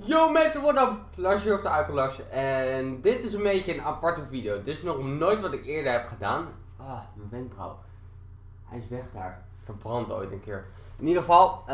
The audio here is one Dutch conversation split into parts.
Yo mensen, what up? Lars hier of de Alkelas. En dit is een beetje een aparte video. Dit is nog nooit wat ik eerder heb gedaan. Mijn wenkbrauw. Hij is weg daar. Verbrand ooit een keer. In ieder geval,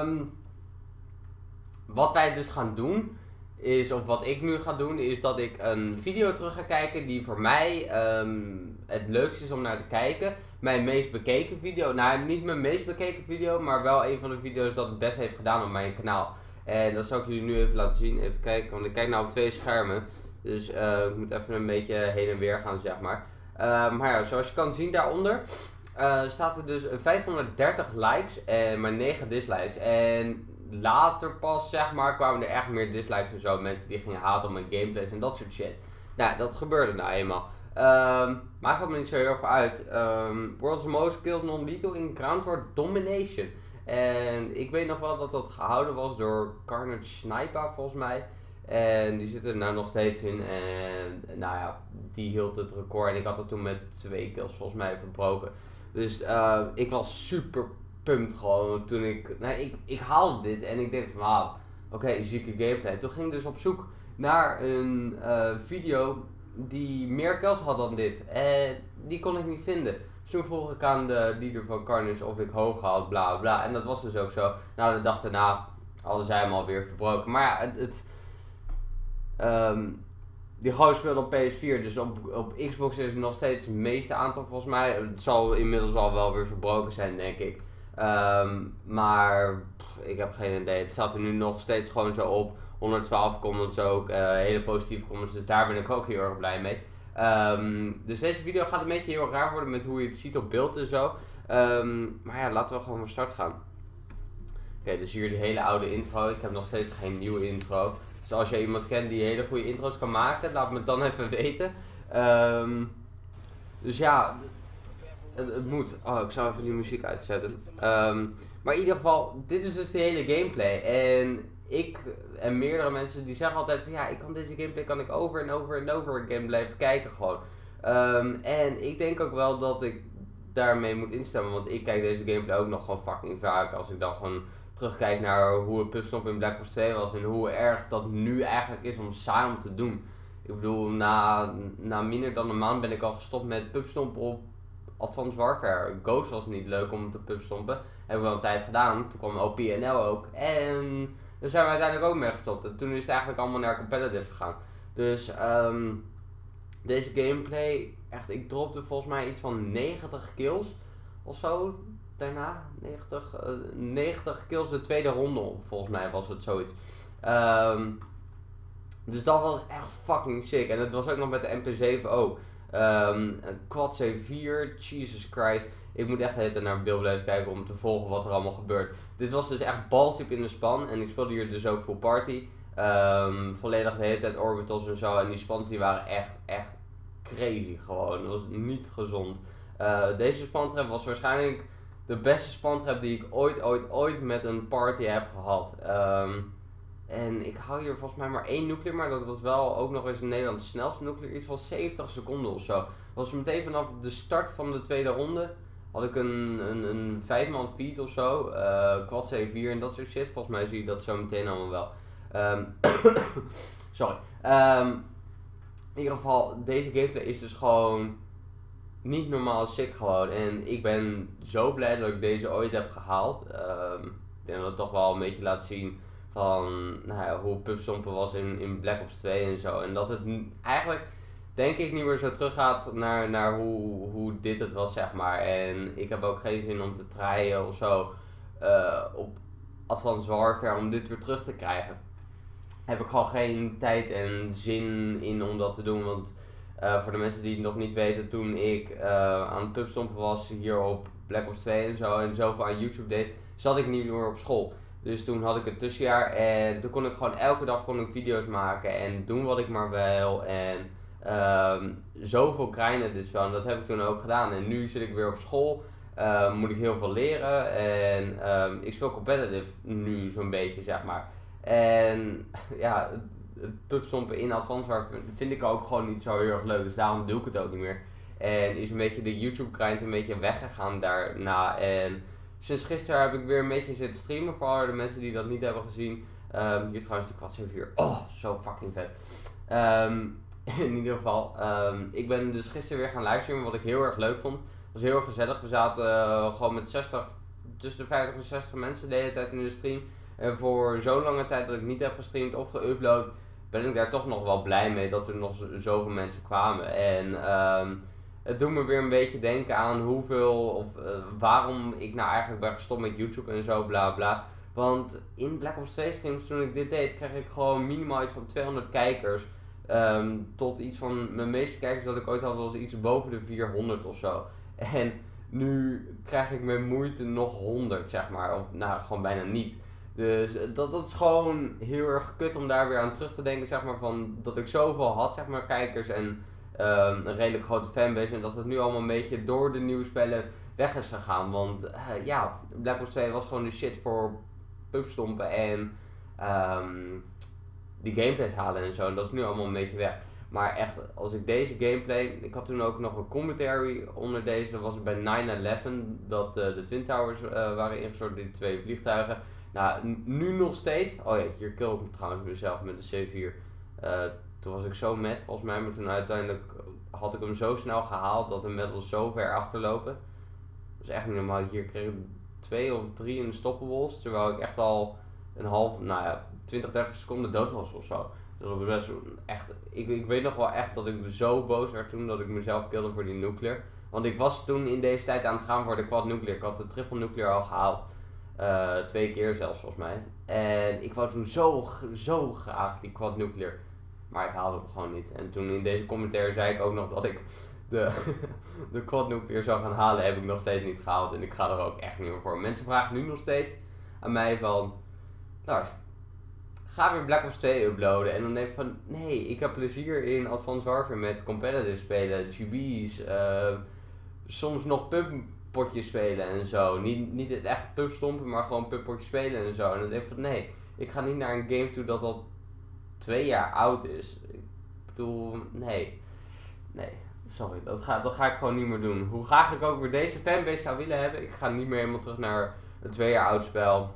wat wij dus gaan doen is, of wat ik nu ga doen, is dat ik een video terug ga kijken die voor mij het leukste is om naar te kijken. Mijn meest bekeken video, nou niet mijn meest bekeken video, maar wel een van de video's dat het best heeft gedaan op mijn kanaal. En dat zal ik jullie nu even laten zien. Even kijken, want ik kijk nou op 2 schermen. Dus ik moet even een beetje heen en weer gaan, zeg maar. Maar ja, zoals je kan zien daaronder staat er dus 530 likes en maar 9 dislikes. En later pas, zeg maar, kwamen er echt meer dislikes en zo. Mensen die gingen haten op mijn gameplays en dat soort shit. Nou, dat gebeurde nou eenmaal. Maakt het me niet zo heel veel uit. World's most kills non-lethal in Ground War Domination. En ik weet nog wel dat dat gehouden was door Carnage Sniper volgens mij. En die zit er nou nog steeds in. En nou ja, die hield het record. En ik had het toen met 2 kills volgens mij verbroken. Dus ik was super pumped gewoon toen ik haalde dit. En ik dacht van oké, zieke gameplay. Toen ging ik dus op zoek naar een video die meer kills had dan dit. En die kon ik niet vinden. Dus toen vroeg ik aan de leader van Carnage of ik hoog had, bla bla. En dat was dus ook zo. Nou, de dag daarna hadden zij hem alweer verbroken. Maar ja, die gozer speelde op PS4. Dus op Xbox is het nog steeds het meeste aantal volgens mij. Het zal inmiddels al wel weer verbroken zijn, denk ik. Maar ik heb geen idee. Het staat er nu nog steeds gewoon zo op. 112 comments ook. Hele positieve comments. Dus daar ben ik ook heel erg blij mee. Dus deze video gaat een beetje heel raar worden met hoe je het ziet op beeld en zo. Maar ja, laten we gewoon van start gaan. Oké, dus hier die hele oude intro. Ik heb nog steeds geen nieuwe intro. Dus als je iemand kent die hele goede intro's kan maken, laat me het dan even weten. Dus ja, het moet. Oh, ik zal even die muziek uitzetten. Maar in ieder geval, dit is dus de hele gameplay. En ik en meerdere mensen die zeggen altijd van ja, ik kan deze gameplay kan ik over en over en over again blijven kijken gewoon. En ik denk ook wel dat ik daarmee moet instemmen, want ik kijk deze gameplay ook nog gewoon fucking vaak. Als ik dan gewoon terugkijk naar hoe het Pubstomp in Black Ops 2 was en hoe erg dat nu eigenlijk is om saai om te doen. Ik bedoel, na minder dan een maand ben ik al gestopt met Pubstomp op Advanced Warfare. Ghost was niet leuk om te pubstompen. Heb ik wel een tijd gedaan. Toen kwam OPNL ook. En daar zijn we uiteindelijk ook mee gestopt. En toen is het eigenlijk allemaal naar competitive gegaan. Dus deze gameplay, echt, ik dropte volgens mij iets van 90 kills of zo. Daarna 90 kills de tweede ronde, volgens mij was het zoiets. Dus dat was echt fucking sick. En het was ook nog met de MP7 ook. Quad C4, Jesus Christ. Ik moet echt even naar beeld blijven kijken om te volgen wat er allemaal gebeurt. Dit was dus echt balsdiep in de span. En ik speelde hier dus ook full party. Volledig de hele tijd orbitals en zo. En die spans die waren echt crazy gewoon. Dat was niet gezond. Deze spantrap was waarschijnlijk de beste spantrap die ik ooit met een party heb gehad. En ik hou hier volgens mij maar 1 nuclear, maar dat was wel ook nog eens in Nederland het snelste nuclear. Iets van 70 seconden of zo. Dat was meteen vanaf de start van de tweede ronde. Had ik een 5-man feed of zo. Quad C4 en dat soort shit. Volgens mij zie je dat zo meteen allemaal wel. Sorry. In ieder geval, deze gameplay is dus gewoon niet normaal sick gewoon. En ik ben zo blij dat ik deze ooit heb gehaald. Ik denk dat het toch wel een beetje laat zien van nou ja, hoe pubstompen was in Black Ops 2 en zo. En dat het eigenlijk, denk ik, niet meer zo teruggaat naar hoe dit het was, zeg maar. En ik heb ook geen zin om te tryen of zo op Advanced Warfare om dit weer terug te krijgen. Heb ik gewoon geen tijd en zin in om dat te doen, want voor de mensen die het nog niet weten, toen ik aan het pubstompen was hier op Black Ops 2 en zoveel aan YouTube deed, zat ik niet meer op school. Dus toen had ik een tussenjaar en toen kon ik gewoon elke dag video's maken en doen wat ik maar wil. En zoveel grinden dus wel. En dat heb ik toen ook gedaan. En nu zit ik weer op school. Moet ik heel veel leren. En ik speel competitive nu zo'n beetje, zeg maar. En ja, het pubstompen in Advanced Warfare vind ik ook gewoon niet zo heel erg leuk. Dus daarom doe ik het ook niet meer. En is een beetje de YouTube grind een beetje weggegaan daarna. En sinds gisteren heb ik weer een beetje zitten streamen, voor de mensen die dat niet hebben gezien. Hier trouwens de quad 7-4. Oh, zo fucking vet. In ieder geval, ik ben dus gisteren weer gaan livestreamen, wat ik heel erg leuk vond. Het was heel erg gezellig. We zaten gewoon met tussen de 50 en 60 mensen de hele tijd in de stream. En voor zo'n lange tijd dat ik niet heb gestreamd of geüpload, ben ik daar toch nog wel blij mee dat er nog zoveel mensen kwamen. En het doet me weer een beetje denken aan waarom ik nou eigenlijk ben gestopt met YouTube en zo, bla bla. Want in Black Ops 2 streams, toen ik dit deed, kreeg ik gewoon minimaal iets van 200 kijkers. Tot iets van mijn meeste kijkers dat ik ooit had was iets boven de 400 of zo. En nu krijg ik met moeite nog 100, zeg maar. Of nou, gewoon bijna niet. Dus dat is gewoon heel erg kut om daar weer aan terug te denken, zeg maar, van dat ik zoveel had, zeg maar, kijkers en een redelijk grote fanbase. En dat het nu allemaal een beetje door de nieuwe spellen weg is gegaan. Want ja, Black Ops 2 was gewoon de shit voor pubstompen en die gameplays halen en zo. En dat is nu allemaal een beetje weg. Maar echt, als ik deze gameplay... Ik had toen ook nog een commentary onder deze. Dat was bij 9/11. Dat de Twin Towers waren ingestort, die 2 vliegtuigen. Nou, nu nog steeds... Oh ja, hier kill ik trouwens mezelf met de C4. Toen was ik zo mad volgens mij. Maar toen uiteindelijk had ik hem zo snel gehaald dat de medals zo ver achterlopen. Dat is echt niet normaal. Hier kreeg ik 2 of 3 in de stoppables. Terwijl ik echt al een half... Nou ja, 20, 30 seconden dood was of zo. Dus dat was best echt... Ik weet nog wel echt dat ik zo boos werd toen dat ik mezelf killde voor die nuclear. Want ik was toen in deze tijd aan het gaan voor de quad nuclear. Ik had de triple nuclear al gehaald. 2 keer zelfs volgens mij. En ik wou toen zo graag die quad nuclear. Maar ik haalde hem gewoon niet. En toen in deze commentaar zei ik ook nog dat ik de quad nuclear zou gaan halen. Heb ik nog steeds niet gehaald. En ik ga er ook echt niet meer voor. Mensen vragen nu nog steeds aan mij van... Lars, ga weer Black Ops 2 uploaden. En dan denk ik van, nee, ik heb plezier in Advanced Warfare met competitive spelen, GB's, soms nog pubpotjes spelen en zo. Niet het echt pubstompen, maar gewoon pubpotjes spelen en zo. En dan denk ik van, nee, ik ga niet naar een game toe dat al 2 jaar oud is. Ik bedoel, nee, sorry, dat ga ik gewoon niet meer doen. Hoe graag ik ook weer deze fanbase zou willen hebben, ik ga niet meer helemaal terug naar een 2 jaar oud spel.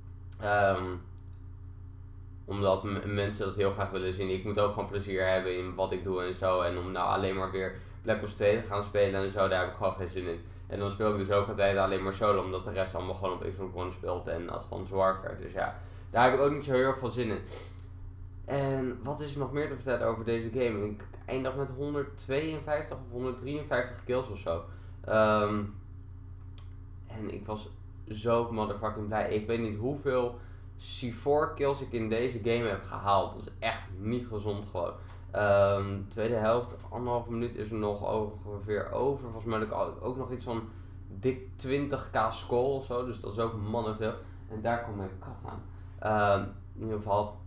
Omdat mensen dat heel graag willen zien. Ik moet ook gewoon plezier hebben in wat ik doe en zo. En om nou alleen maar weer Black Ops 2 te gaan spelen en zo, daar heb ik gewoon geen zin in. En dan speel ik dus ook altijd alleen maar solo, omdat de rest allemaal gewoon op Xbox One speelt en Advanced Warfare. Dus ja, daar heb ik ook niet zo heel erg veel zin in. En wat is er nog meer te vertellen over deze game? Ik eindig met 152 of 153 kills of zo. En ik was zo motherfucking blij. Ik weet niet hoeveel C4 kills ik in deze game heb gehaald. Dat is echt niet gezond gewoon. Tweede helft, 1,5 minuut is er nog ongeveer over. Volgens mij heb ik ook nog iets van dik 20k score of zo. Dus dat is ook mannenveel. En daar komt mijn kat aan. In ieder geval.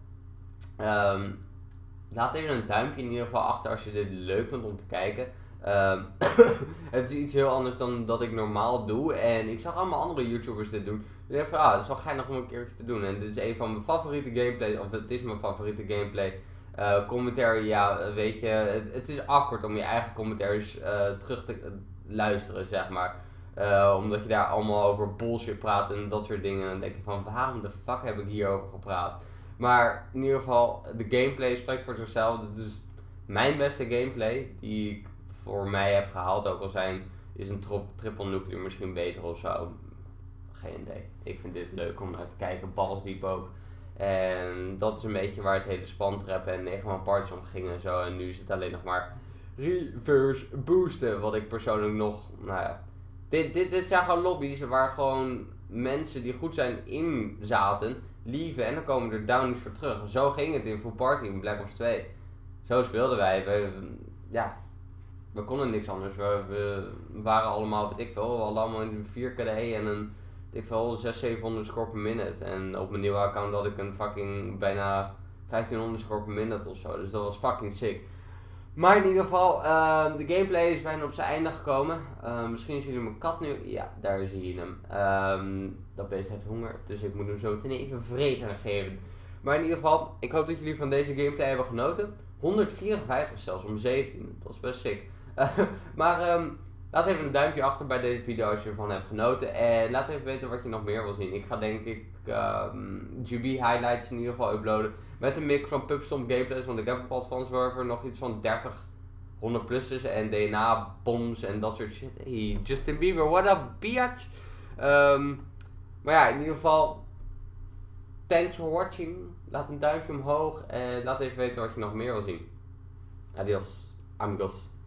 Laat even een duimpje in ieder geval achter als je dit leuk vindt om te kijken. Het is iets heel anders dan dat ik normaal doe. En ik zag allemaal andere YouTubers dit doen. Dus ik dacht van, het is wel geinig om een keertje te doen. En dit is een van mijn favoriete gameplays. Of het is mijn favoriete gameplay. Commentary, ja, weet je. Het is awkward om je eigen commentaries terug te luisteren, zeg maar. Omdat je daar allemaal over bullshit praat en dat soort dingen. En dan denk je van, waarom de fuck heb ik hierover gepraat? Maar in ieder geval, de gameplay spreekt voor zichzelf. Dit is mijn beste gameplay die ik voor mij heb gehaald. Ook al is een triple nuclear misschien beter of zo. Geen idee. Ik vind dit leuk om naar te kijken. Balls diep ook. En dat is een beetje waar het hele spantrap en 9-man parties om ging en zo. En nu is het alleen nog maar reverse boosten. Wat ik persoonlijk nog, nou ja. Dit zijn gewoon lobby's waar gewoon mensen die goed zijn in zaten, lieven en dan komen er downies voor terug. Zo ging het in Full Party in Black Ops 2. Zo speelden wij. We konden niks anders. We waren allemaal, weet ik veel, we hadden allemaal een 4 KD en een, weet ik veel, 600-700 score per minute. En op mijn nieuwe account had ik een fucking bijna 1500 score per minute of zo. Dus dat was fucking sick. Maar in ieder geval, de gameplay is bijna op zijn einde gekomen. Misschien zien jullie mijn kat nu. Ja, daar zie je hem. Dat beest heeft honger, dus ik moet hem zo meteen even vreten geven. Maar in ieder geval, ik hoop dat jullie van deze gameplay hebben genoten. 154 zelfs, om 17. Dat is best sick. Maar Laat even een duimpje achter bij deze video als je ervan hebt genoten. En laat even weten wat je nog meer wil zien. Ik ga denk ik GB highlights in ieder geval uploaden. Met een mix van Pubstomp gameplays. Want ik heb op Advanced nog iets van 30 100-plussers en DNA-bombs en dat soort shit. Hey, Justin Bieber, what up, bitch? Maar ja, in ieder geval, thanks for watching. Laat een duimpje omhoog en laat even weten wat je nog meer wil zien. Adios, amigos.